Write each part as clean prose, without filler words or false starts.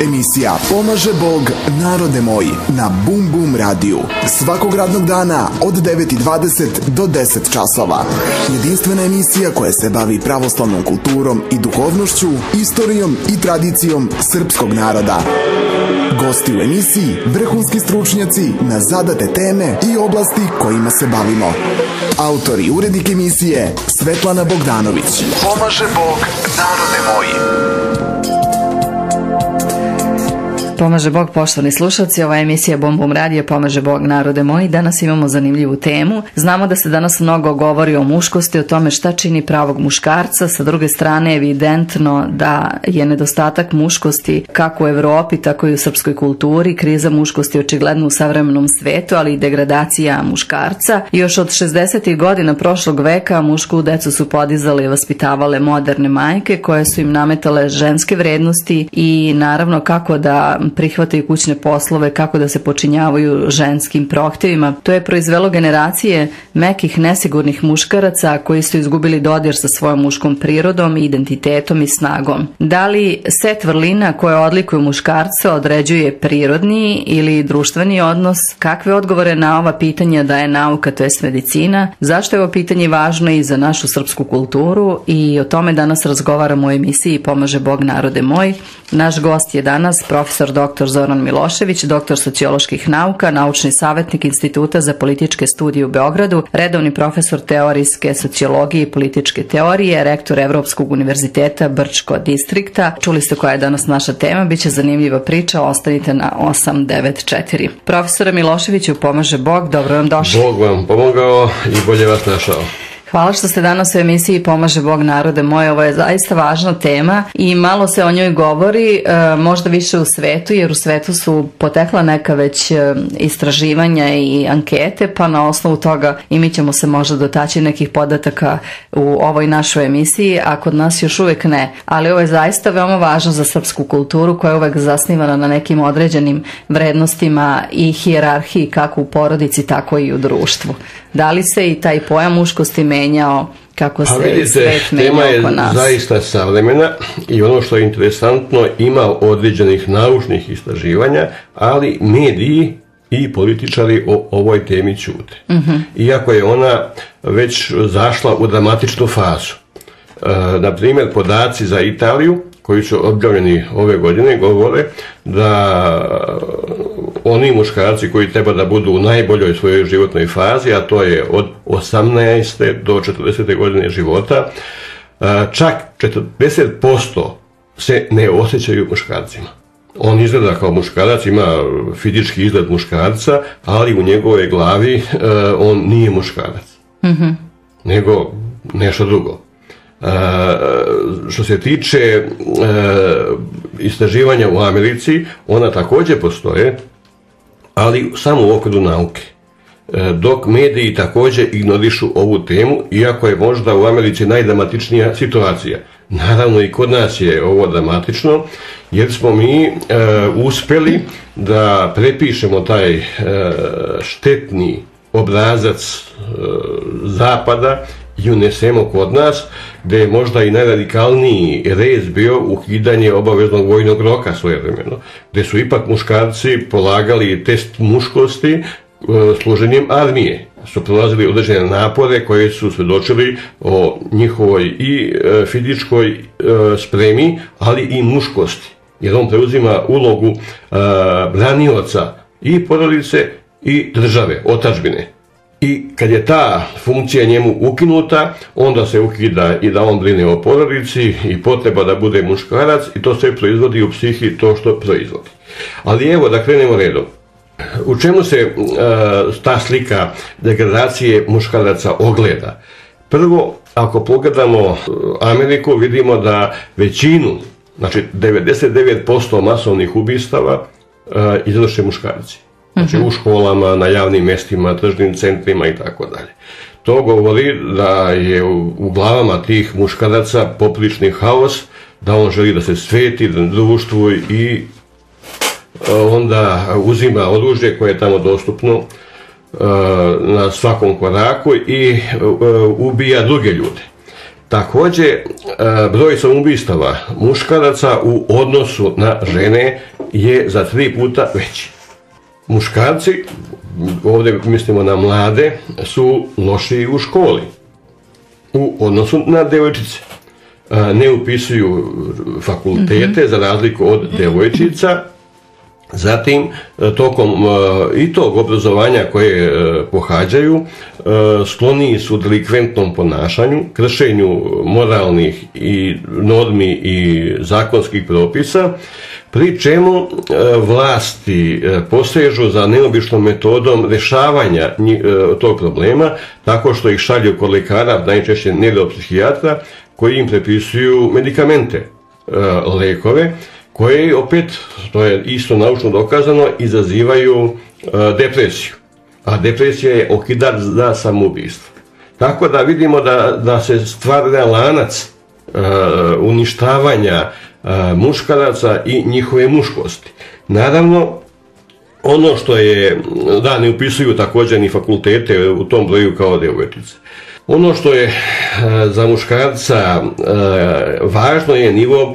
Emisija Pomaže Bog, narode moji, na Bum Bum radiju. Svakog radnog dana od 9:20 do 10 časova. Jedinstvena emisija koja se bavi pravoslavnom kulturom i duhovnošću, istorijom i tradicijom srpskog naroda. Gosti u emisiji, vrhunski stručnjaci na zadate teme i oblasti kojima se bavimo. Autor i urednik emisije Svetlana Bogdanović. Pomaže Bog, narode moji. Pomaže Bog, poštovani slušalci, ova emisija Bum Bum Radio, Pomaže Bog, narode moji. Danas imamo zanimljivu temu. Znamo da se danas mnogo govori o muškosti, o tome šta čini pravog muškarca. Sa druge strane, evidentno da je nedostatak muškosti kako u Evropi, tako i u srpskoj kulturi. Kriza muškosti očigledno u savremenom svetu, ali i degradacija muškarca. Još od 60. godina prošlog veka mušku decu su podizale i vaspitavale moderne majke koje su im nametale ženske vrednosti i naravno kako da prihvataju kućne poslove, kako da se počinjavaju ženskim prohtjevima. To je proizvelo generacije mekih, nesigurnih muškaraca koji su izgubili dodir sa svojom muškom prirodom, identitetom i snagom. Da li set vrlina koje odlikuju muškarca određuje prirodni ili društveni odnos? Kakve odgovore na ova pitanja daje nauka, to jest medicina? Zašto je ovo pitanje važno i za našu srpsku kulturu? I o tome danas razgovaramo u emisiji Pomaže Bog, narode moj. Naš gost je danas profesor dr. Zoran Milošević, doktor socioloških nauka, naučni savjetnik Instituta za političke studije u Beogradu, redovni profesor teorijske sociologije i političke teorije, rektor Evropskog univerziteta Brčko distrikta. Čuli ste koja je danas naša tema, bit će zanimljiva priča, ostanite na 894. Profesore Miloševiću, pomaže Bog, dobro vam došli. Bog vam pomogao i bolje vas našao. Hvala što ste danas u emisiji Pomaže Bog, narode moje. Ovo je zaista važna tema i malo se o njoj govori, možda više u svetu, jer u svetu su potekla neka već istraživanja i ankete, pa na osnovu toga i mi ćemo se možda dotaći nekih podataka u ovoj našoj emisiji, a kod nas još uvijek ne. Ali ovo je zaista veoma važno za srpsku kulturu koja je uvek zasnivana na nekim određenim vrednostima i hijerarhiji kako u porodici, tako i u društvu. Da li se i taj pojam muškosti menjao kako se svet menjao oko nas? Tema je zaista savremena i ono što je interesantno, ima određenih naučnih istraživanja, ali mediji i političari o ovoj temi ćute. Iako je ona već zašla u dramatičnu fazu. Na primjer, podaci za Italiju koji su objavljeni ove godine govore da oni muškarci koji treba da budu u najboljoj svojoj životnoj fazi, a to je od 18. do 40. godine života, čak 40% se ne osjećaju muškarcima. On izgleda kao muškarac, ima fizički izgled muškarca, ali u njegovoj glavi on nije muškarac, nego nešto drugo. Što se tiče istraživanja u Americi, ona također postoje, ali samo u okviru nauke. Dok mediji također ignorišu ovu temu, iako je možda u Americi najdramatičnija situacija. Naravno i kod nas je ovo dramatično, jer smo mi uspjeli da prepišemo taj štetni obrazac Zapada i unesemo kod nas, gdje je možda i najradikalniji rez bio ukidanje obaveznog vojnog roka svojevremeno, gdje su ipak muškarci polagali test muškosti služenjem armije, su prolazili određene napore koje su svjedočili o njihovoj i fizičkoj spremi, ali i muškosti, jer on preuzima ulogu branioca i porodice i države, otadžbine. I kad je ta funkcija njemu ukinuta, onda se ukida i da on brine o porodici i potreba da bude muškarac, i to sve proizvodi u psihi to što proizvodi. Ali evo da krenemo redom. U čemu se ta slika degradacije muškaraca ogleda? Prvo, ako pogledamo Ameriku, vidimo da većinu, znači 99% masovnih ubistava izvrše muškarci. Znači u školama, na javnim mjestima, tržnim centrima i tako dalje. To govori da je u glavama tih muškaraca poprilični haos, da on želi da se sveti društvu i onda uzima oružje koje je tamo dostupno na svakom koraku i ubija druge ljude. Također, broj samoubistava muškaraca u odnosu na žene je za 3 puta veći. Muškarci, ovdje mislimo na mlade, su lošiji u školi u odnosu na djevojčice. Ne upisuju fakultete za razliku od djevojčica. Zatim, tokom i tog obrazovanja koje pohađaju, skloniji su delikventnom ponašanju, kršenju moralnih i normi i zakonskih propisa, pri čemu vlasti posežu za neobičnom metodom rješavanja tog problema, tako što ih šalju kod lekara, najčešće neuropsihijatra, koji im prepisuju medikamente, lekove, koje opet, to je isto naučno dokazano, izazivaju depresiju. A depresija je okidač za samoubistvo. Tako da vidimo da se stvara lanac uništavanja muškaraca i njihove muškosti. Naravno, ono što je, da ne upisuju također ni fakultete u tom broju kao djevojčice. Ono što je za muškarca važno je nivo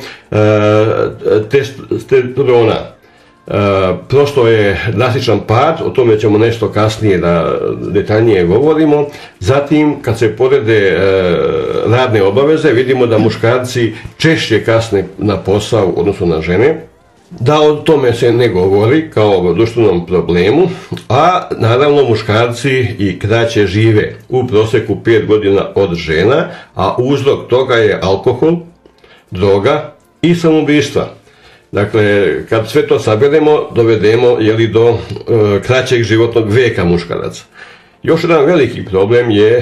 testosterona. Prosto je drastičan pad, o tome ćemo nešto kasnije da detaljnije govorimo. Zatim, kad se porede radne obaveze, vidimo da muškarci češće kasne na posao, odnosno na žene. Da o tome se ne govori kao o društvenom problemu, a naravno muškarci i kraće žive, u prosjeku 5 godina od žena, a uzrok toga je alkohol, droga i samoubistva. Dakle, kad sve to saberemo, dovedemo do kraćeg životnog vijeka muškaraca. Još jedan veliki problem je,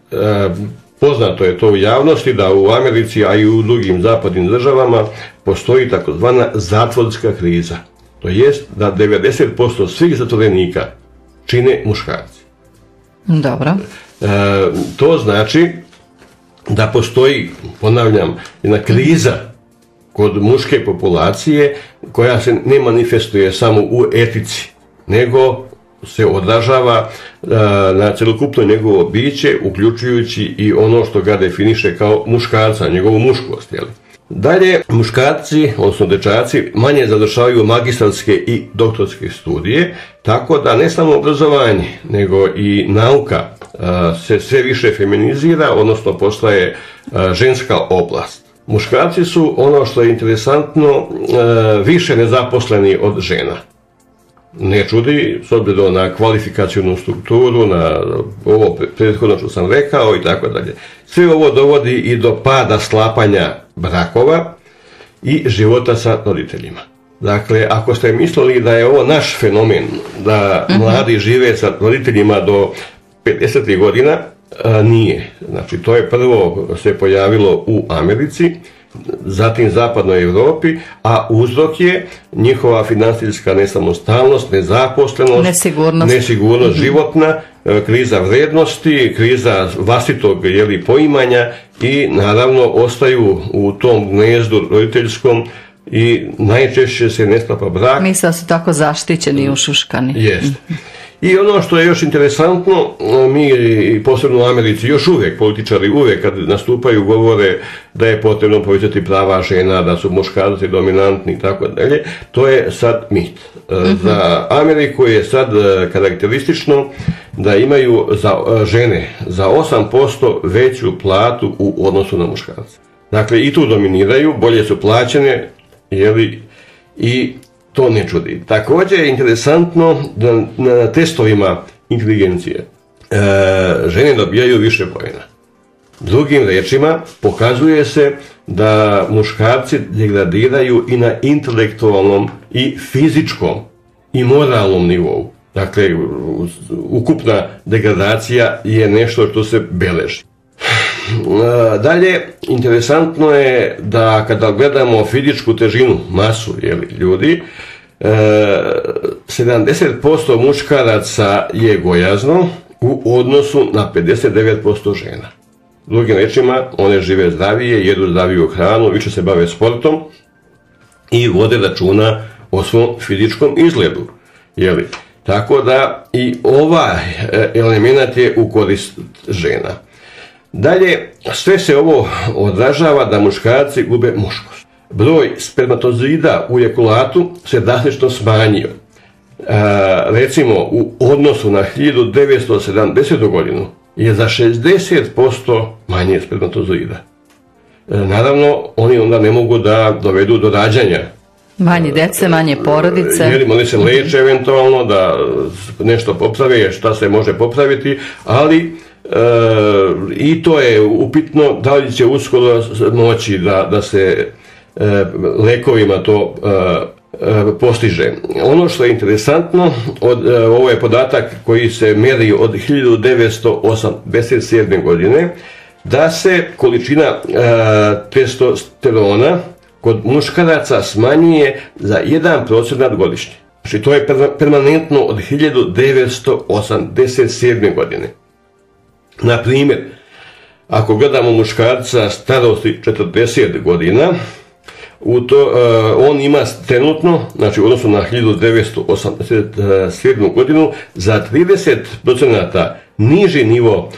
poznato je to u javnosti, da u Americi, a i u drugim zapadnim državama postoji takozvana zatvorska kriza. To jest da 90% svih zatvorenika čine muškarci. Dobro. To znači da postoji, ponavljam, jedna kriza kod muške populacije koja se ne manifestuje samo u etici, nego se odražava na celokupno njegovo biće, uključujući i ono što ga definiše kao muškarca, njegovu muškost. Dalje, muškarci, odnosno dečaci, manje završavaju magistarske i doktorske studije, tako da ne samo obrazovanje, nego i nauka se sve više feminizira, odnosno postaje ženska oblast. Muškarci su, ono što je interesantno, više nezaposleni od žena. Ne čudi, s obzirom na kvalifikacijnu strukturu, na ovo prethodno što sam rekao i tako dalje. Sve ovo dovodi i do pada sklapanja brakova i života sa roditeljima. Dakle, ako ste mislili da je ovo naš fenomen, da mladi žive sa roditeljima do 50 godina, nije. Znači, to je prvo se pojavilo u Americi, zatim zapadnoj Europi, a uzrok je njihova financijska nesamostalnost, nezaposlenost, nesigurnost životna, kriza vrednosti, kriza vlastitog poimanja i naravno ostaju u tom gnezdu roditeljskom i najčešće se ne sklapa brak. Misle da su tako zaštićeni i ušuškani. Jeste. I ono što je još interesantno, mi posebno u Americi još uvijek, političari uvijek kad nastupaju govore da je potrebno povećati prava žena, da su muškarci dominantni i tako dalje, to je sad mit. Za Ameriku je sad karakteristično da imaju za žene za 8% veću platu u odnosu na muškarce. Dakle, i tu dominiraju, bolje su plaćene, i to ne čudi. Također je interesantno da na testovima inteligencije žene dobijaju više poena. Drugim riječima, pokazuje se da muškarci degradiraju i na intelektualnom i fizičkom i moralnom nivou. Dakle, ukupna degradacija je nešto što se beleži. Dalje, interesantno je da kada gledamo fizičku težinu, masu ljudi, 70% muškaraca je gojazno u odnosu na 59% žena. Drugim rečima, one žive zdravije, jedu zdraviju hranu, više se bave sportom i vode računa o svom fizičkom izgledu. Tako da i ovaj element je u korist žena. Dalje, sve se ovo odražava da muškarci gube muškost. Broj spermatozoida u ejakulatu se drastično smanjio. Recimo, u odnosu na 1970. godinu je za 60% manje spermatozoida. Naravno, oni onda ne mogu da dovedu do rađanja. Manje dece, manje porodice. Jer oni se leče eventualno da nešto poprave, šta se može popraviti, ali i to je upitno da li će uskoro moći da se lekovima to postiže. Ono što je interesantno, ovo je podatak koji se meri od 1987. godine, da se količina testosterona kod muškaraca smanjuje za 1% godišnje. Znači to je permanentno od 1987. godine. Na primjer, ako gledamo muškarca starosti 40 godina, on ima trenutno, znači u odnosu na 1987. godinu, za 30% niži nivo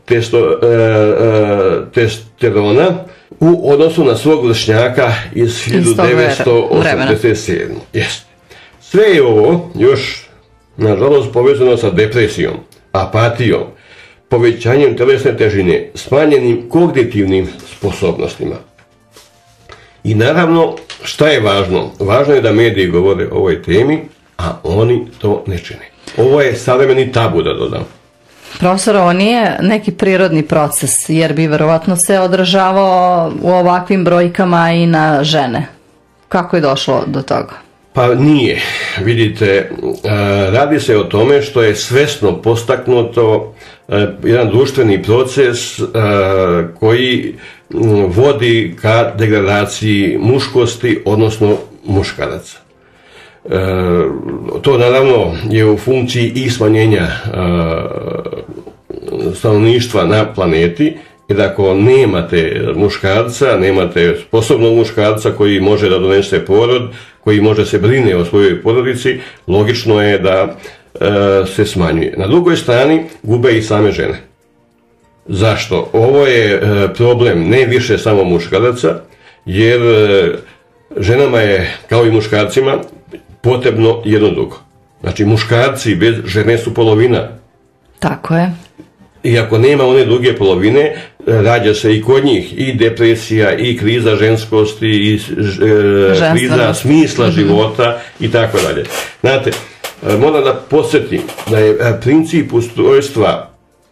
testosterona u odnosu na svog vršnjaka iz 1987. Sve je ovo još, nažalost, povezano sa depresijom, apatijom, povećanjem telesne težine, smanjenim kognitivnim sposobnostima. I naravno, šta je važno? Važno je da mediji govore o ovoj temi, a oni to ne čine. Ovo je savremeni tabu, da dodam. Profesor, ovo nije neki prirodni proces, jer bi verovatno se odražavao u ovakvim brojkama i na žene. Kako je došlo do toga? Pa nije. Vidite, radi se o tome što je svesno postaknuto jedan društveni proces koji vodi ka degradaciji muškosti, odnosno muškaraca. To naravno je u funkciji i smanjenja stanovništva na planeti, jer ako nemate muškarca, nemate sposobnog muškarca koji može da donese porod, koji može se brine o svojoj porodici, logično je da se smanjuje. Na drugoj strani gube i same žene. Zašto? Ovo je problem ne više samo muškaraca, jer ženama je, kao i muškarcima, potrebno jedno drugo. Znači, muškarci bez žene su polovina. Tako je. I ako nema one druge polovine, rađa se i kod njih i depresija, i kriza ženskosti, i kriza smisla života i tako dalje. Znate, moram da podsjetim da je princip ustrojstva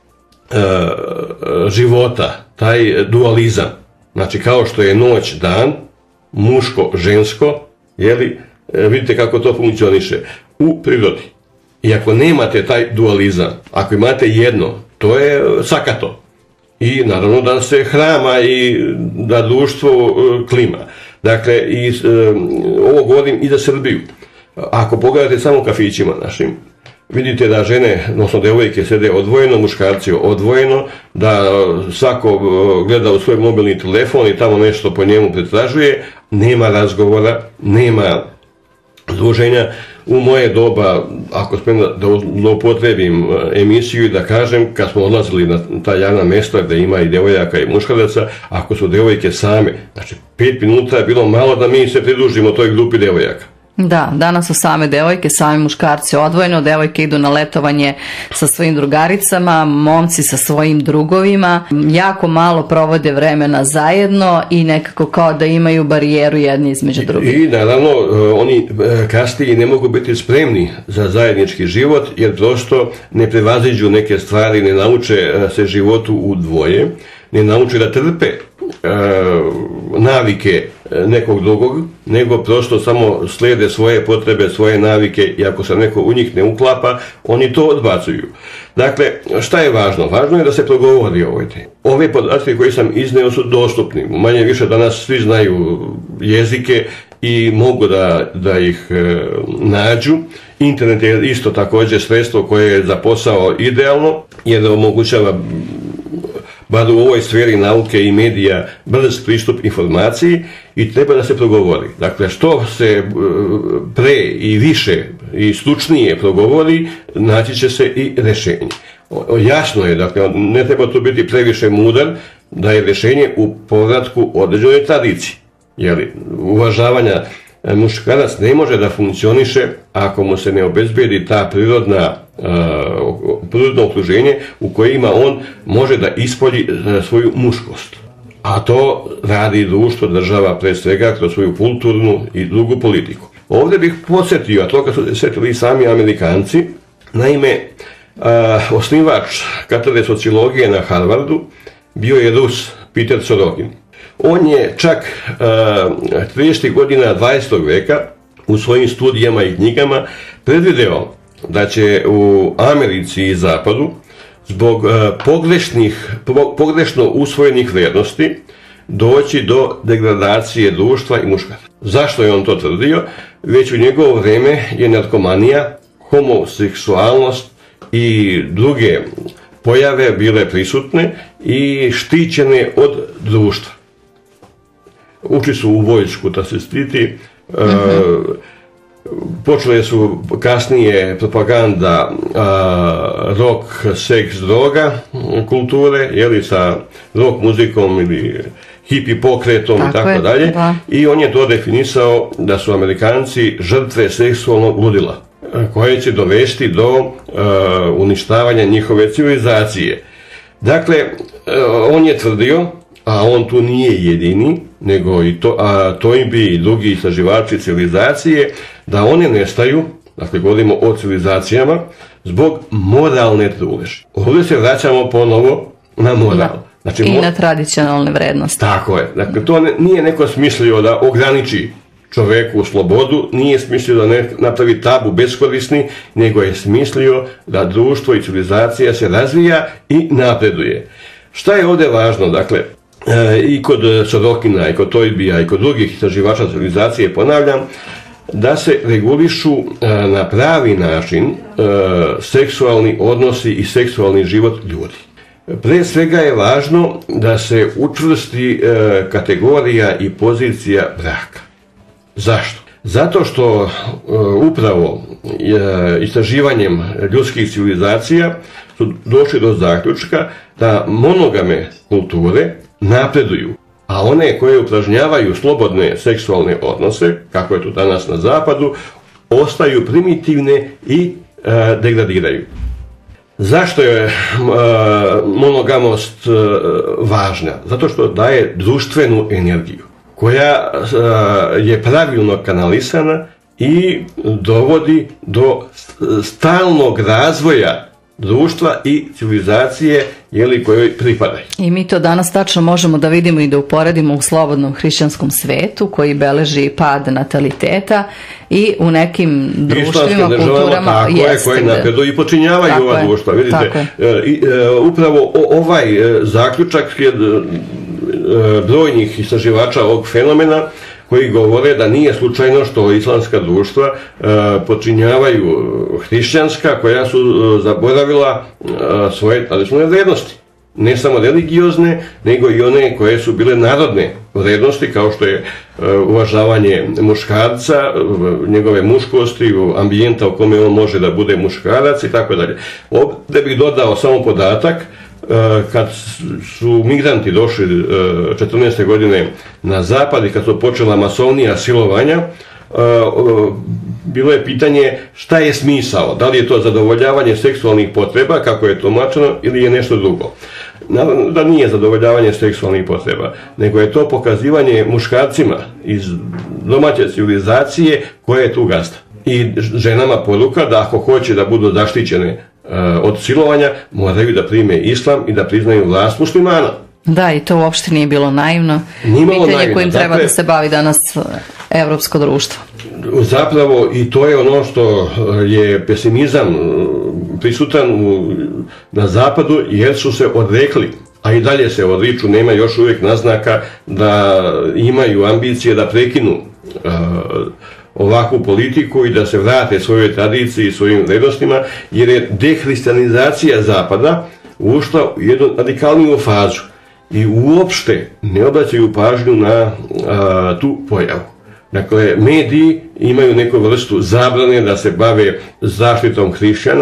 života, taj dualizam, znači kao što je noć, dan, muško, žensko, vidite kako to funkcioniše u prirodi. I ako nemate taj dualizam, ako imate jedno, to je sakato. I naravno da se hrama i da društvo klima. Dakle, ovo govorim i za Srbiju. Ako pogledate samo u kafićima našim, vidite da žene, odnosno devojke, sede odvojeno, muškarci odvojeno, da svako gleda u svoj mobilni telefon i tamo nešto po njemu pretražuje, nema razgovora, nema druženja. U moje doba, ako smijem da upotrebim emisiju i da kažem, kad smo odlazili na ta javna mesta gde ima i devojaka i muškaraca, ako su devojke same, znači 5 minuta je bilo malo da mi se pridružimo toj grupi devojaka. Da, danas su same devojke, sami muškarci odvojeno, devojke idu na letovanje sa svojim drugaricama, momci sa svojim drugovima, jako malo provode vremena zajedno i nekako kao da imaju barijeru jedni između drugih. I naravno, oni kasnije ne mogu biti spremni za zajednički život, jer prosto ne prevaziđu neke stvari, ne nauče se životu u dvoje, ne nauče da trpe navike nekog drugog, nego prosto samo slijede svoje potrebe, svoje navike i ako se neko u njih ne uklapa, oni to odbacuju. Dakle, šta je važno? Važno je da se progovori o ovoj temi. Ove podatke koje sam izneo su dostupni. Manje više danas svi znaju jezike i mogu da ih nađu. Internet je isto također sredstvo koje je za posao idealno, jer omogućava bar u ovoj sferi nauke i medija brz pristup informaciji i treba da se progovori. Dakle, što se pre i više i stručnije progovori, naći će se i rešenje. jasno je, dakle, ne treba tu biti previše mudar, da je rješenje u povratku određenoj tradiciji. Jer uvažavanja muškarac ne može da funkcioniše ako mu se ne obezbedi ta prirodno okruženje u kojima on može da ispolji svoju muškost. A to radi društvo, država pre svega kroz svoju kulturnu i drugu politiku. Ovdje bih podsjetio, a to kad su sjetili i sami Amerikanci, naime, osnivač katedre sociologije na Harvardu bio je Rus Peter Sorokin. On je čak 30. godina 20. veka u svojim studijama i knjigama predvideo da će u Americi i Zapadu zbog pogrešno usvojenih vrijednosti doći do degradacije društva i muškaraca. Zašto je on to tvrdio? Već u njegovo vrijeme je narkomanija, homoseksualnost i druge pojave bile prisutne i štićene od društva. Ušli su u vojsku da se štiti, počele su kasnije propaganda rock, seks, droga kulture, jeli, sa rock muzikom ili hippie pokretom i tako dalje. I on je to definisao da su Amerikanci žrtve seksualnog ludila, koje će dovesti do uništavanja njihove civilizacije. Dakle, on je tvrdio, a on tu nije jedini, nego i Toynbee i drugi istraživači civilizacije, da one nestaju, dakle govorimo o civilizacijama, zbog moralne truleži. Ovdje se vraćamo ponovo na moral. Znači, i na tradicionalne vrednosti. Tako je. Dakle, to nije neko smislio da ograniči čoveku slobodu, nije smislio da ne napravi tabu beskorisni, nego je smislio da društvo i civilizacija se razvija i napreduje. Šta je ovdje važno? Dakle, i kod Sorokina, i kod Toynbea, i kod drugih istraživača civilizacije, ponavljam, da se regulišu na pravi način seksualni odnosi i seksualni život ljudi. Pre svega je važno da se učvrsti kategorija i pozicija braka. Zašto? Zato što upravo istraživanjem ljudskih civilizacija su došli do zaključka da monogame kulture napreduju, a one koje upražnjavaju slobodne seksualne odnose, kako je to danas na zapadu, ostaju primitivne i degradiraju. Zašto je monogamost važna? Zato što daje društvenu energiju koja je pravilno kanalisana i dovodi do stalnog razvoja društva i civilizacije kojoj pripadaju. I mi to danas tačno možemo da vidimo i da uporedimo u slobodnom hrišćanskom svetu koji beleži pad nataliteta i u nekim društvima, kulturama koje napreduju i počinjavaju ova društva. Vidite, upravo ovaj zaključak je brojnih istraživača ovog fenomena koji govore da nije slučajno što islamska društva počinjavaju hrišćanska koja su zaboravila svoje tradicionalne vrednosti. Ne samo religiozne, nego i one koje su bile narodne vrednosti, kao što je uvažavanje muškarca, njegove muškosti, ambijenta u kome on može da bude muškarac i tako dalje. Ovdje bih dodao samo podatak, kad su migranti došli 14. godine na zapad i kad su počela masovnija silovanja, bilo je pitanje šta je smisao, da li je to zadovoljavanje seksualnih potreba, kako je tumačeno, ili je nešto drugo. Da nije zadovoljavanje seksualnih potreba, nego je to pokazivanje muškarcima iz domaće civilizacije koja je tu gazda. I ženama poruka da ako hoće da budu zaštićene od silovanja, moraju da prime islam i da priznaju vlast muslimana. Da, i to uopšte nije bilo naivno. Pitanje kojim treba da se bavi danas evropsko društvo. Zapravo i to je ono što je pesimizam prisutan na zapadu, jer su se odrekli, a i dalje se odriču, nema još uvijek naznaka da imaju ambicije da prekinu ovakvu politiku i da se vrate svojoj tradiciji i svojim vrednostima, jer je dehrišćanizacija zapada ušla u jednu radikalniju fazu i uopšte ne obraćaju pažnju na tu pojavu. Dakle, mediji imaju neku vrstu zabrane da se bave zaštitom hrišćana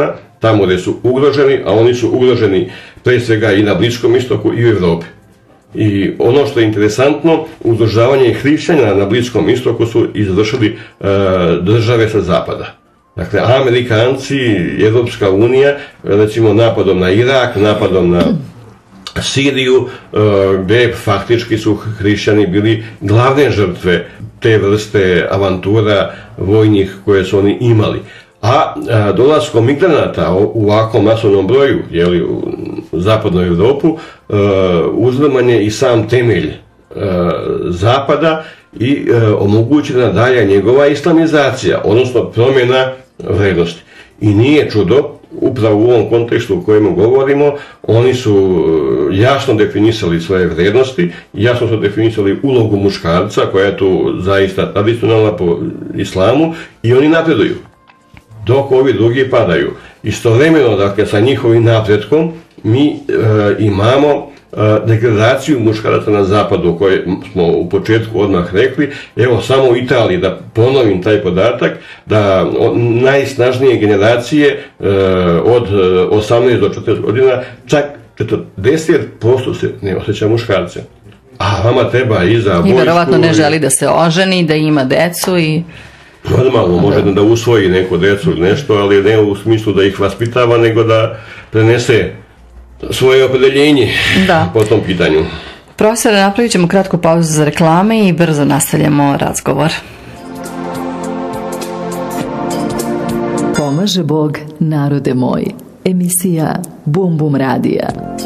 tamo gdje su ugroženi, a oni su ugroženi pre svega i na Bliskom istoku i u Evropi. I ono što je interesantno, uzdržavanje hrišćana na Bliskom istoku su izvršili države sa zapada. Dakle, Amerikanci, Evropska unija, recimo napadom na Irak, napadom na Siriju, gdje faktički su hrišćani bili glavne žrtve te vrste avantura vojnih koje su oni imali. A dolaskom migranata u ovakvom masovnom broju, u zapadnu Evropu, uzleman je i sam temelj zapada i omogućena dalja njegova islamizacija, odnosno promjena vrednosti. I nije čudo, upravo u ovom kontekstu u kojem govorimo, oni su jasno definisali svoje vrednosti, jasno su definisali ulogu muškarca, koja je tu zaista tradicionalna po islamu, i oni napreduju, dok ovi drugi padaju. Istovremeno, dakle, sa njihovim napretkom mi imamo degradaciju muškaraca na zapadu, o kojoj smo u početku odmah rekli. Evo, samo u Italiji, da ponovim taj podatak, da najsnažnije generacije od 18 do 40 godina, čak 40% se ne osjeća muškarce. A vama treba i za vojsku... I verovatno ne želi da se oženi, da ima decu i... Normalno, može da usvoji neko decu ili nešto, ali ne u smislu da ih vaspitava, nego da prenese svoje opredeljenje po tom pitanju. Profesore, napravit ćemo kratku pauzu za reklame i brzo nastavljamo razgovor. Pomaže Bog, narode moj. Emisija Bum Bum radija.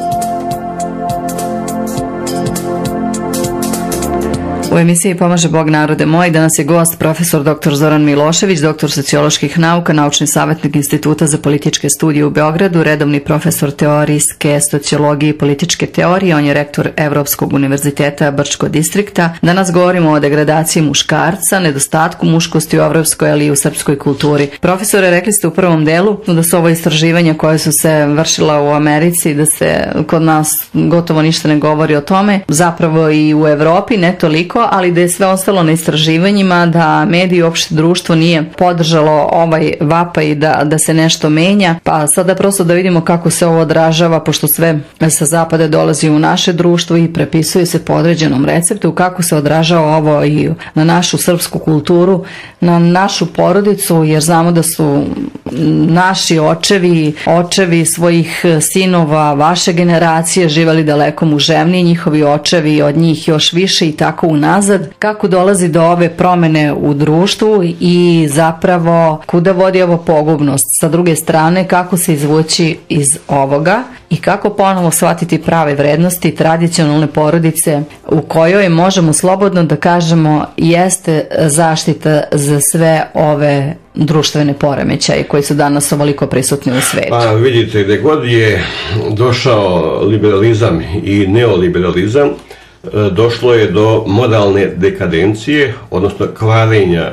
U emisiji Pomaže Bog, narode moj, danas je gost profesor dr. Zoran Milošević, doktor socioloških nauka, naučni savjetnik Instituta za političke studije u Beogradu, redovni profesor teorijske sociologije i političke teorije, on je rektor Evropskog univerziteta Brčkog distrikta. Danas govorimo o degradaciji muškarca, nedostatku muškosti u evropskoj, ali i u srpskoj kulturi. Profesore, rekli ste u prvom delu da su ovo istraživanja koje su se vršila u Americi, da se kod nas gotovo ništa ne govori o tome, zapravo i u Evropi, ne toliko, ali da je sve ostalo na istraživanjima, da mediji i opšte društvo nije podržalo ovaj vapaj da se nešto menja. Pa sada prosto da vidimo kako se ovo odražava, pošto sve sa zapada dolazi u naše društvo i prepisuje se po određenom receptu, kako se odražava ovo i na našu srpsku kulturu, na našu porodicu, jer znamo da su naši očevi svojih sinova, vaše generacije, živeli daleko muževniji, njihovi očevi od njih još više i tako unazad. Kako dolazi do ove promene u društvu i zapravo kuda vodi ovo pogubnost? Sa druge strane, kako se izvući iz ovoga i kako ponovo shvatiti prave vrednosti tradicionalne porodice u kojoj možemo slobodno da kažemo jeste zaštita za sve ove društvene poremećaje koji su danas ovoliko prisutni u svetu. Pa vidite, gdje god je došao liberalizam i neoliberalizam, došlo je do moralne dekadencije, odnosno kvarenja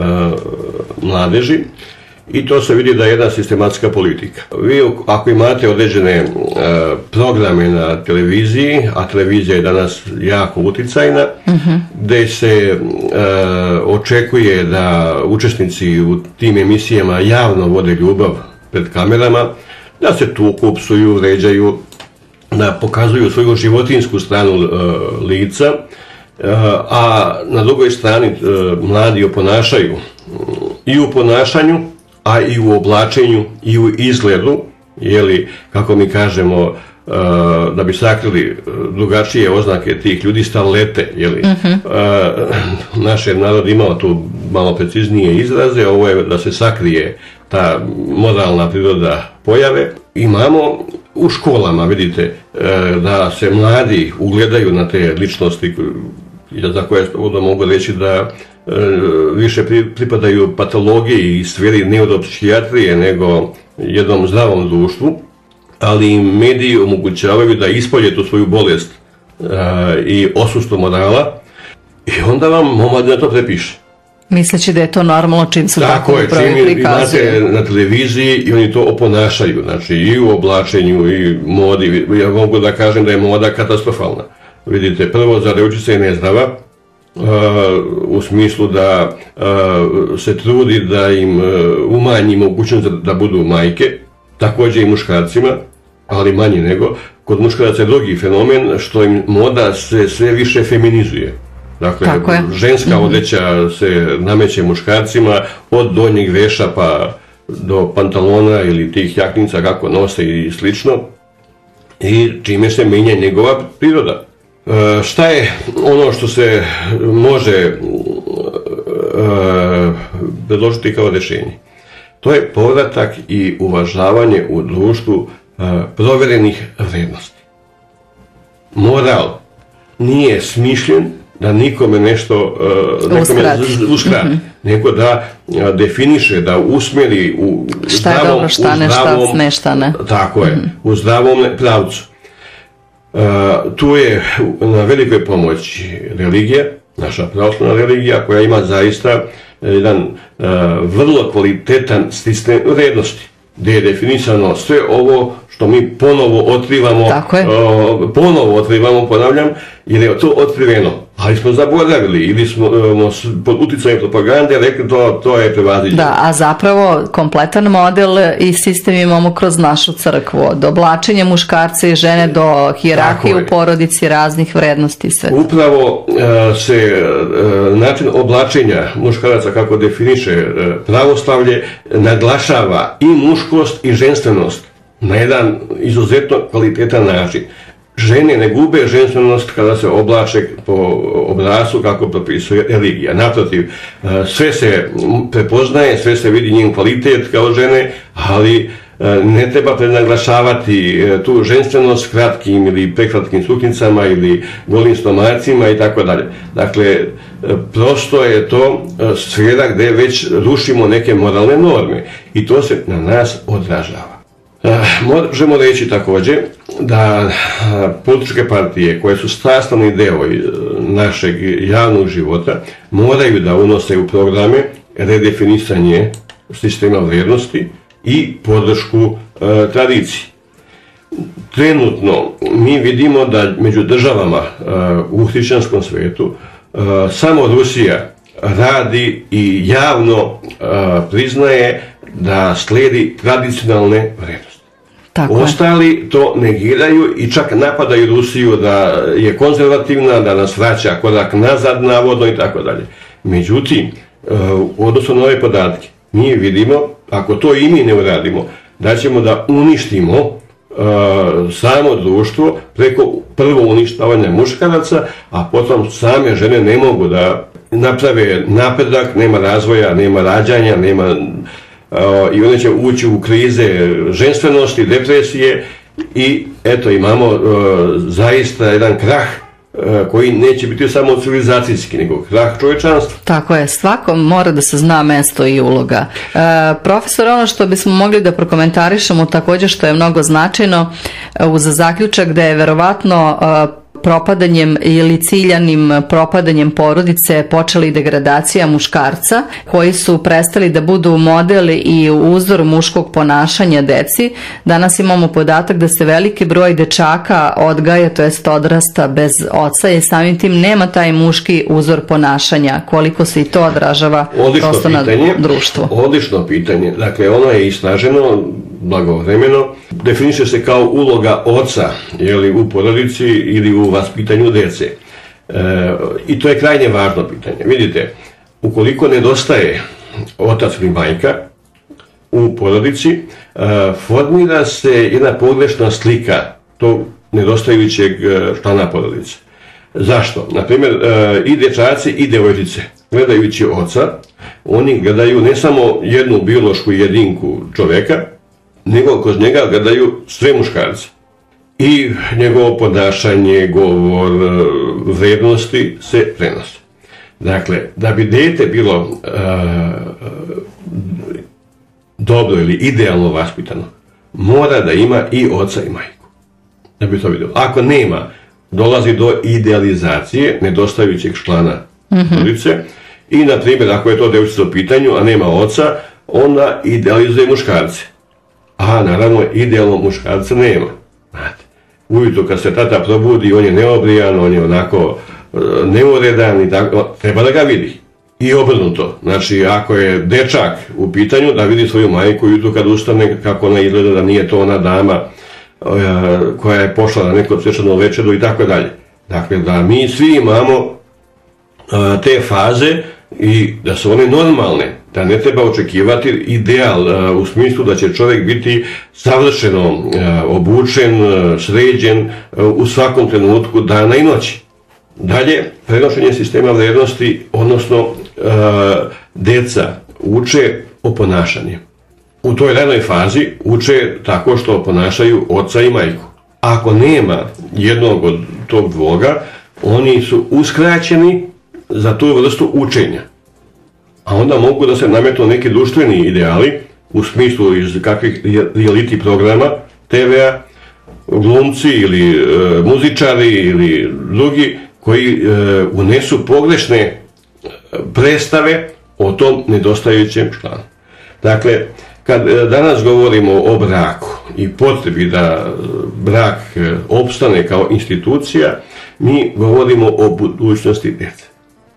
mladeži, i to se vidi da je jedna sistematska politika. Vi ako imate određene programe na televiziji, a televizija je danas jako uticajna, gdje se očekuje da učesnici u tim emisijama javno vode ljubav pred kamerama, da se tuku, psuju, vređaju, da pokazuju svoju životinsku stranu lica, a na drugoj strani mladi oponašaju i u ponašanju, a i u oblačenju i u izgledu, kako mi kažemo, da bi sakrili drugačije oznake tih ljudi, starlete, naš je narod imao tu malo preciznije izraze, ovo je da se sakrije ta moralna priroda pojave. Imamo u školama, vidite, da se mladi ugledaju na te ličnosti za koje mogu reći da više pripadaju patologiji i sferi neuropsihijatrije nego jednom zdravom društvu, ali im mediji omogućavaju da ispolje tu svoju bolest i odsustvo morala, i onda vam omladina to prepiše. Misleći da je to normalno čim su tako upravi prikazuju. Imate na televiziji i oni to oponašaju, znači i u oblačenju i modi. Ja mogu da kažem da je moda katastrofalna. Vidite, prvo zarajučica je nezdrava, u smislu da se trudi da im umanji mogućnost da budu majke, također i muškarcima, ali manje nego. Kod muškaraca je drugi fenomen, što im moda se sve više feminizuje. Dakle, ženska odeća se nameće muškarcima, od donjeg veša pa do pantalona ili tih jaknica kako nose i slično, i čime se mijenja njegova priroda. Šta je ono što se može predložiti kao rješenje? To je povratak i uvažavanje u društvu provjerenih vrijednosti. Moral nije smišljen da nikome nešto uskrati, nego da definiše, da usmjeri u šta je dobro, šta ne, šta smešta ne. Tako je, u zdravom pravcu. Tu je na velikoj pomoći religija, naša pravoslavna religija, koja ima zaista jedan vrlo kvalitetan sistem vrijednosti, gdje je definisano sve ovo što mi ponovo otkrivamo, ponavljam, jer je to otkriveno, ali smo zaboravili ili smo pod utjecajem propagande rekli to je prevaziđeno. Da, a zapravo kompletan model i sistem imamo kroz našu crkvu, od oblačenja muškarca i žene do hijerarhije u porodici, raznih vrednosti i sve. Upravo se način oblačenja muškaraca, kako definiše pravoslavlje, naglašava i muškost i ženstvenost na jedan izuzetno kvalitetan način. Žene ne gube ženstvenost kada se oblače po obrascu kako propisuje religija. Naprotiv, sve se prepoznaje, sve se vidi njen kvalitet kao žene, ali ne treba prenaglašavati tu ženstvenost kratkim ili prekratkim suknjicama ili golim stomacima i tako dalje. Dakle, prosto je to sfera gdje već rušimo neke moralne norme i to se na nas odražava. Možemo reći također da političke partije koje su sastavni deo našeg javnog života moraju da unose u programe redefinisanje sistema vrijednosti i podršku tradiciji. Trenutno mi vidimo da među državama u hrišćanskom svijetu samo Rusija radi i javno priznaje da slijedi tradicionalne vrijednosti. Ostali to negiraju i čak napadaju Rusiju da je konzervativna, da nas vraća korak nazad navodno i tako dalje. Međutim, u odnosu na ove podatke, mi vidimo, ako to i mi ne uradimo, da ćemo da uništimo samo društvo preko prvo uništavanja muškaraca, a potom same žene ne mogu da naprave napredak, nema razvoja, nema rađanja, nema i one će ući u krize ženstvenosti, depresije i eto imamo zaista jedan krah koji neće biti samo civilizacijski, nego krah čovječanstva. Tako je, svako mora da se zna mesto i uloga. Profesor, ono što bismo mogli da prokomentarišemo također što je mnogo značajno uz zaključak da je verovatno propadanjem ili ciljanim propadanjem porodice počela i degradacija muškarca koji su prestali da budu model i uzor muškog ponašanja deci. Danas imamo podatak da se veliki broj dečaka odgaja, to jest odrasta bez oca i samim tim nema taj muški uzor ponašanja. Koliko se i to odražava prosto na društvo? Odlično pitanje. Dakle, ono je isnaženo blagovremeno. Definiše se kao uloga oca u porodici ili u vaspitanju djece. I to je krajnje važno pitanje. Vidite, ukoliko nedostaje otac ili majka u porodici, formira se jedna pogrešna slika tog nedostajućeg člana porodice. Zašto? Naprimjer, i dječaci i djevojčice, gledajući oca, oni gledaju ne samo jednu biološku jedinku čovjeka, nego kroz njega gledaju sve muškarce. I njegovo ponašanje, govor, vrijednosti se prenose. Dakle, da bi dijete bilo dobro ili idealno vaspitano, mora da ima i oca i majku. Da bi to vidio. Ako nema, dolazi do idealizacije nedostajućeg člana porodice i, na primjer, ako je to djevojčica u pitanju, a nema oca, onda idealizuje muškarce. A naravno, idealno muškarca nema. Ujutro kad se tata probudi, on je neobrijan, on je onako neuredan i tako, treba da ga vidi. i obrnuto. Znači, ako je dečak u pitanju, da vidi svoju majku jutro kad ustane, kako ona izgleda, da nije to ona dama koja je pošla na neko svečano večeru i tako dalje. Dakle, da mi svi imamo te faze i da su one normalne, da ne treba očekivati ideal u smislu da će čovjek biti savršeno obučen, sređen u svakom trenutku dana i noći. Dalje, prenošenje sistema vrijednosti, odnosno deca uče o ponašanju. U toj ranoj fazi uče tako što ponašaju oca i majku. Ako nema jednog od tog dvoga, oni su uskraćeni za tu vrstu učenja. A onda mogu da se nametnu neki društveni ideali, u smislu iz kakvih reality programa, TV-a, glumci ili muzičari ili drugi, koji unesu pogrešne predstave o tom nedostajućem članu. Dakle, kad danas govorimo o braku i potrebi da brak opstane kao institucija, mi govorimo o budućnosti djece.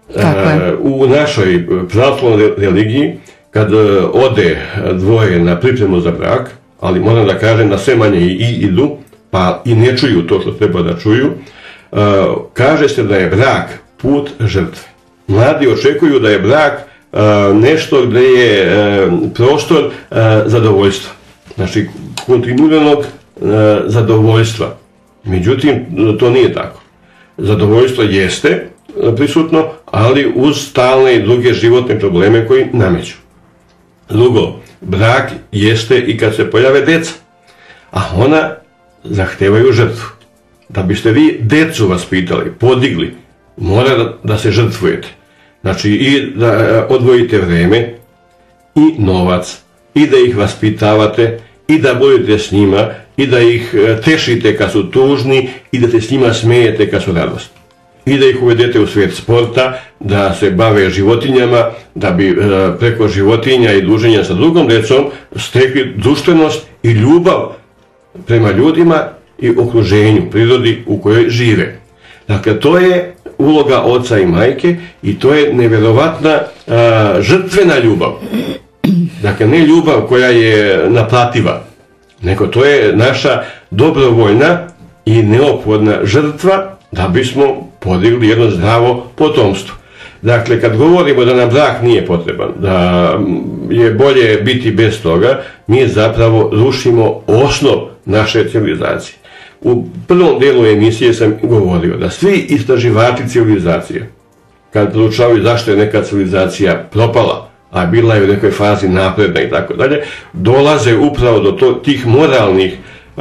U našoj pravoslavnoj religiji, kad ode dvoje na pripremu za brak, ali moram da kažem da sve manje i idu, pa i ne čuju to što treba da čuju, kaže se da je brak put žrtve. Mladi očekuju da je brak nešto gdje je prostor zadovoljstva. Znači, kontinuiranog zadovoljstva. Međutim, to nije tako. Zadovoljstvo jeste prisutno, ali uz stalne i druge životne probleme koji nameću. Drugo, brak jeste i kad se pojave deca, a ona zahtevaju žrtvu. Da biste vi decu vaspitali, podigli, mora da se žrtvujete. Znači, i da odvojite vreme i novac, i da ih vaspitavate, i da budete s njima, i da ih tešite kad su tužni, i da se s njima smijete kad su radosni. I da ih uvedete u svijet sporta, da se bave životinjama, da bi preko životinja i druženja sa drugom decom stekli društvenost i ljubav prema ljudima i okruženju, prirodi u kojoj žive. Dakle, to je uloga oca i majke i to je nevjerovatna žrtvena ljubav. Dakle, ne ljubav koja je naplativa, nego to je naša dobrovoljna i neophodna žrtva da bismo podigli jedno zdravo potomstvo. Dakle, kad govorimo da nam brak nije potreban, da je bolje biti bez toga, mi zapravo rušimo osnov naše civilizacije. U prvom delu emisije sam govorio da svi istraživači civilizacije, kad proučavaju zašto je neka civilizacija propala, a bila je u nekoj fazi napredna i tako dalje, dolaze upravo do tih moralnih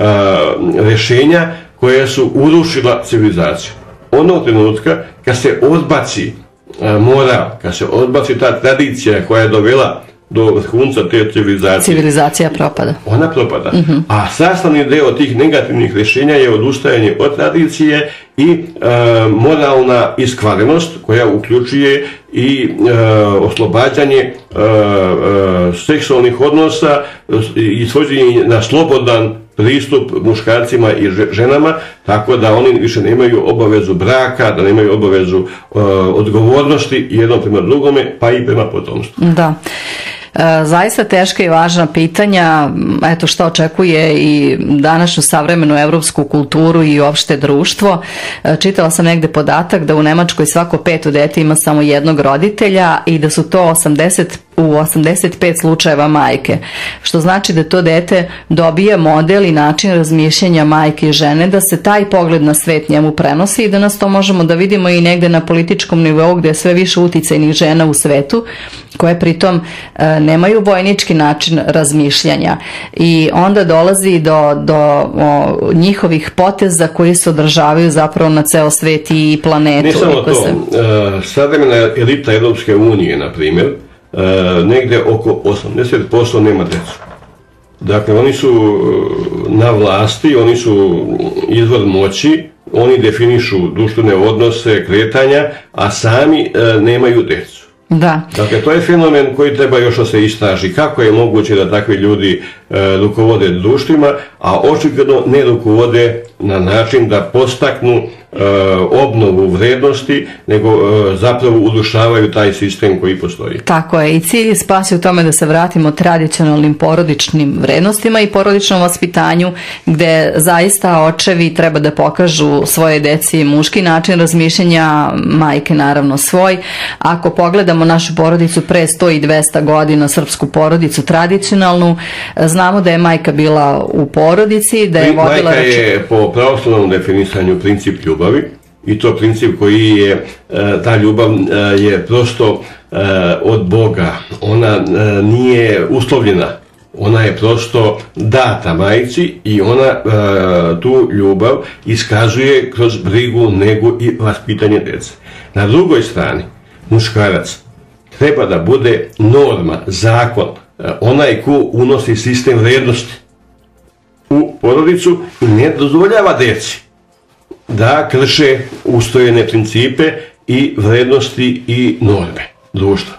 rješenja koje su urušila civilizaciju. Onog trenutka kad se odbaci moral, kad se odbaci ta tradicija koja je dovela do vrhunca te civilizacije. Civilizacija propada. Ona propada. A sastavni deo tih negativnih rješenja je odustajanje od tradicije i moralna iskvarenost koja uključuje i oslobađanje seksualnih odnosa i svođenje na slobodan pristup muškarcima i ženama, tako da oni više nemaju obavezu braka, da nemaju obavezu odgovornosti jednom prema drugome, pa i prema potomstvu. Da. Zaista teška i važna pitanja, eto što očekuje i današnju savremenu evropsku kulturu i uopšte društvo. Čitala sam negde podatak da u Nemačkoj svako 5. dete ima samo jednog roditelja i da su to u 85 slučajeva majke, što znači da to dete dobije model i način razmišljanja majke i žene, da se taj pogled na svet njemu prenosi i da nas to možemo da vidimo i negde na političkom nivou gde je sve više uticajnih žena u svetu, koje pritom nemaju vojnički način razmišljanja i onda dolazi do njihovih poteza koji se održavaju zapravo na ceo svet i planetu. Ne samo to, savremena elita Evropske unije, na primjer, negde oko 80% nema decu. Dakle, oni su na vlasti, oni su izvor moći, oni definišu društvene odnose, kretanja, a sami nemaju decu. Da. Dakle, to je fenomen koji treba još da se istraži. Kako je moguće da takvi ljudi rukovode društvima, a očigledno ne rukovode na način da postaknu obnovu vrednosti, nego zapravo urušavaju taj sistem koji postoji. Tako je, i cilj je spasi u tome da se vratimo tradicionalnim porodičnim vrednostima i porodičnom vaspitanju, gde zaista očevi treba da pokažu svoje deci muški način razmišljanja, majke naravno svoj. Ako pogledamo našu porodicu pre 100 i 200 godina, srpsku porodicu tradicionalnu, znamo da je majka bila u porodici, da je vodila Majka je po pravoslavnom definisanju princip ljubavi, i to princip koji je, ta ljubav je prosto od Boga, ona nije uslovljena, ona je prosto data majci i ona tu ljubav iskazuje kroz brigu, negu i vaspitanje dece. Na drugoj strani, muškarac treba da bude norma, zakon, onaj ko unosi sistem vrednosti u porodicu i ne dozvoljava deci da krše ustojene principe i vrednosti i norme društva.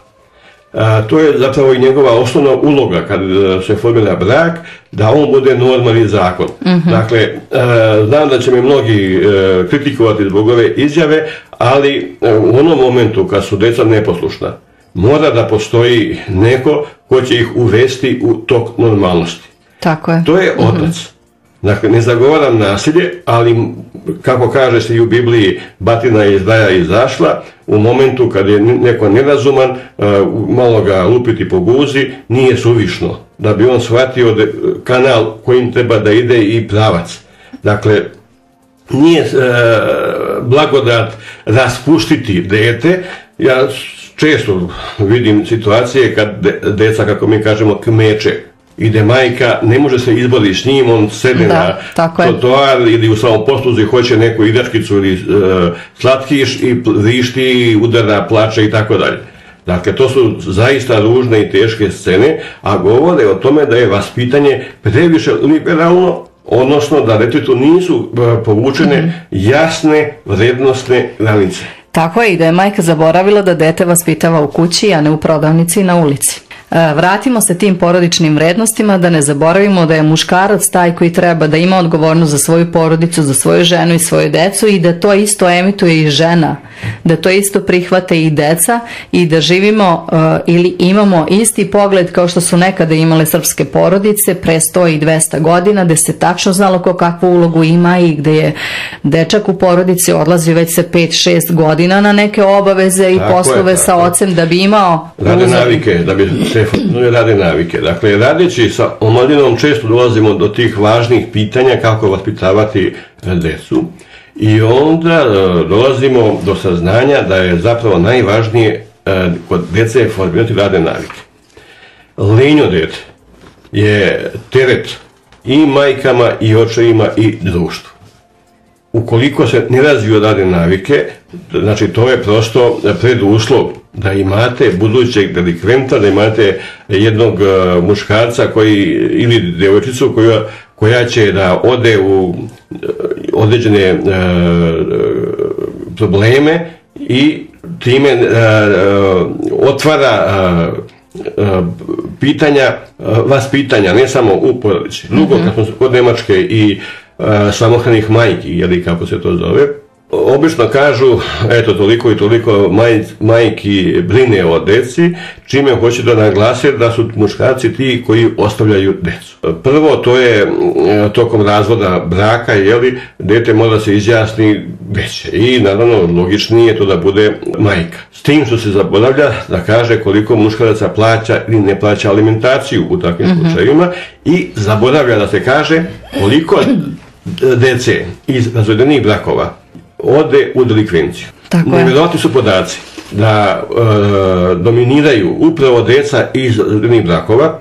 To je zapravo i njegova osnovna uloga kad se formira brak, da on bude norma i zakon. Dakle, znam da će me mnogi kritikovati zbog ove izjave, ali u onom momentu kad su deca neposlušna, mora da postoji neko ko će ih uvesti u tok normalnosti. Tako je. To je otac. Dakle, ne zagovaram nasilje, ali kako kaže se i u Bibliji, batina je iz raja izašla, u momentu kad je neko nerazuman, malo ga lupiti po guzi, nije suvišno, da bi on shvatio kanal kojim treba da ide i pravac. Dakle, nije blagodat raspustiti dete. Ja često vidim situacije kad deca, kako mi kažemo, kmeče, ide majka, ne može se izboriti s njim, on sede na trotoar ili u samoposluzi hoće neku igračkicu ili slatkiš i vrišti, udara, plače i tako dalje. Dakle, to su zaista ružne i teške scene, a govore o tome da je vaspitanje previše liberalno, odnosno da detetu nisu povučene jasne vrednostne granice. Tako je, i da je majka zaboravila da dete vaspitava u kući, a ne u prodavnici i na ulici. Vratimo se tim porodičnim vrednostima, da ne zaboravimo da je muškarac taj koji treba da ima odgovornost za svoju porodicu, za svoju ženu i svoju decu, i da to isto emituje i žena, da to isto prihvate i deca, i da živimo ili imamo isti pogled kao što su nekada imale srpske porodice pre 100 i 200 godina, gde se tačno znalo ko kakvu ulogu ima i gde je dečak u porodici odlazio već sa 5-6 godina na neke obaveze i poslove sa ocem da bi imao rade navike, da bi se rade navike. Dakle, radeći sa omladinom često dolazimo do tih važnih pitanja kako vaspitavati decu, i onda dolazimo do saznanja da je zapravo najvažnije kod dece formirati radne navike. Lenjo dete je teret i majkama i očevima i društvu. Ukoliko se ne razviju radne navike, znači to je prosto preduslov da imate budućeg delikventa, da imate jednog muškarca ili devojčicu koja će da ode u određene probleme i time otvara pitanja vaspitanja, ne samo u porodici. Drugo, kad smo kod Nemačke i samohranih majki, ili kako se to zove, obično kažu, eto, toliko i toliko majki brine o deci, čime hoće da naglase da su muškarci ti koji ostavljaju decu. Prvo, to je tokom razvoda braka, jeli, dete mora se izjasni već, i naravno logičnije to da bude majka. S tim što se zaboravlja da kaže koliko muškaraca plaća ili ne plaća alimentaciju u takvim slučajevima, i zaboravlja da se kaže koliko dece iz razvedenih brakova ode u delikvenciju. Nevjerojatni su podaci da dominiraju upravo deca iz razvedenih brakova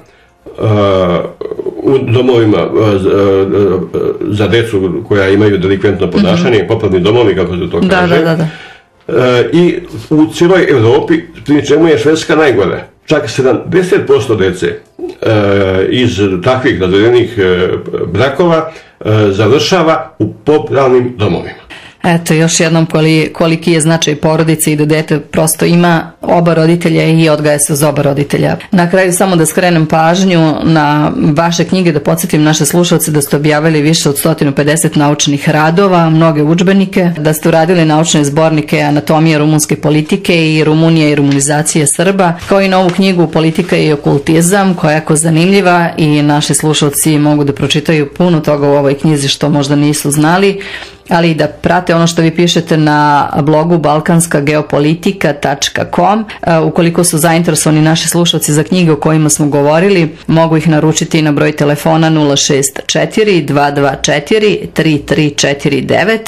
u domovima za decu koja imaju delikventno ponašanje, popravni domovi, kako se to kaže. I u cijeloj Evropi, pri čemu je Švedska najgore. Čak 70% dece iz takvih razvedenih brakova završava u popravnim domovima. Eto, još jednom koliki je značaj porodice i da dete prosto ima oba roditelja i odgaja se uz oba roditelja. Na kraju samo da skrenem pažnju na vaše knjige, da podsjetim naše slušalce da ste objavili više od 150 naučnih radova, mnoge udžbenike, da ste uradili naučne zbornike Anatomija rumunske politike i Rumunija i rumunizacija Srba, kao i novu knjigu Politika i okultizam, koja je jako zanimljiva i naši slušalci mogu da pročitaju puno toga u ovoj knjizi što možda nisu znali, ali i da prate ono što vi pišete na blogu balkanskageopolitika.com. Ukoliko su zainteresovani naši slušalci za knjige o kojima smo govorili, mogu ih naručiti na broj telefona 064 224 3349,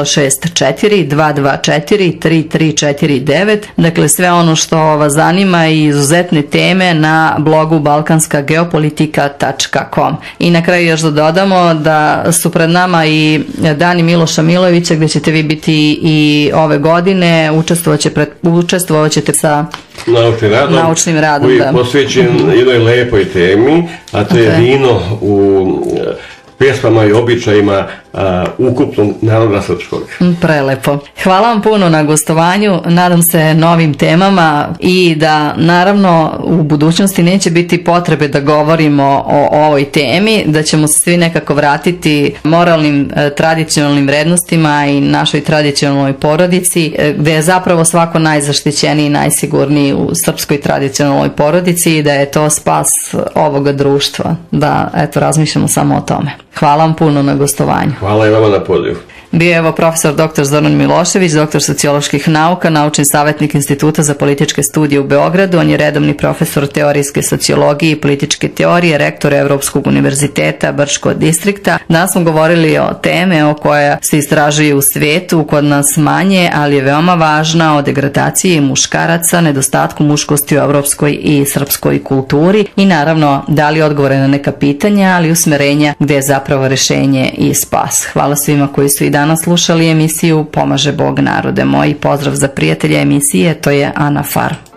064 224 3349. Dakle, sve ono što vas zanima i izuzetne teme na blogu balkanskageopolitika.com. I na kraju još da dodamo da su pred nama i dani Miloša Milojevića, gde ćete vi biti i ove godine, učestvovat ćete sa naučnim radom koji je posvećen jednoj lepoj temi, a to je vino u pjesmama i običajima ukupnog naroda srpskog. Prelepo. Hvala vam puno na gostovanju, nadam se novim temama i da naravno u budućnosti neće biti potrebe da govorimo o ovoj temi, da ćemo se svi nekako vratiti moralnim tradicionalnim vrednostima i našoj tradicionalnoj porodici, gde je zapravo svako najzaštićeniji i najsigurniji u srpskoj tradicionalnoj porodici i da je to spas ovoga društva, da eto razmišljamo samo o tome. Hvala vam puno na gostovanju. Hvala i vama na pozivu. Bio je evo profesor dr. Zoran Milošević, doktor socioloških nauka, naučni savjetnik Instituta za političke studije u Beogradu. On je redovni profesor teorijske sociologije i političke teorije, rektor Evropskog univerziteta Brčkog distrikta. Danas smo govorili o teme o koja se istražuje u svetu, kod nas manje, ali je veoma važna, o degradaciji muškaraca, nedostatku muškosti u evropskoj i srpskoj kulturi i naravno dali odgovore na neka pitanja, ali usmerenja gde je zapravo rešenje i spas. Hvala svima koji su i danas slušali emisiju Pomaže Bog narode moj. Pozdrav za prijatelja emisije, to je Ana Far.